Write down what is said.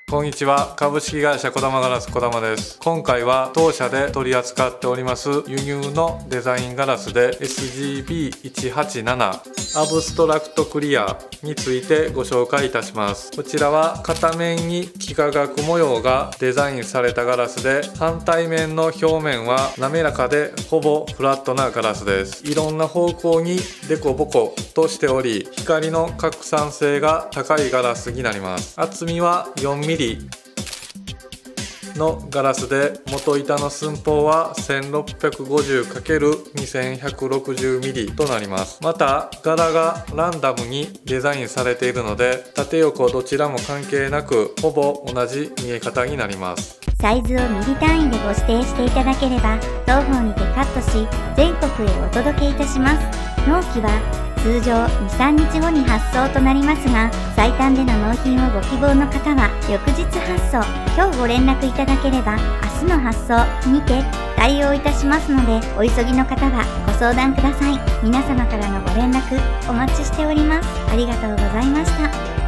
こんにちは。株式会社こだまガラスこだまです。今回は当社で取り扱っております輸入のデザインガラスで SGB187 アブストラクトクリアについてご紹介いたします。こちらは片面に幾何学模様がデザインされたガラスで、反対面の表面は滑らかでほぼフラットなガラスです。いろんな方向にデコボコとしており、光の拡散性が高いガラスになります。厚みは 4mmのガラスで、元板の寸法は 1650×2160mm となります。また柄がランダムにデザインされているので、縦横どちらも関係なくほぼ同じ見え方になります。 サイズをミリ単位でご指定していただければ当方にてカットし全国へお届けいたします。納期は通常 2,3 日後に発送となりますが、最短での納品をご希望の方は翌日発送。今日ご連絡いただければ明日の発送にて対応いたしますので、お急ぎの方はご相談ください。皆様からのご連絡お待ちしております。ありがとうございました。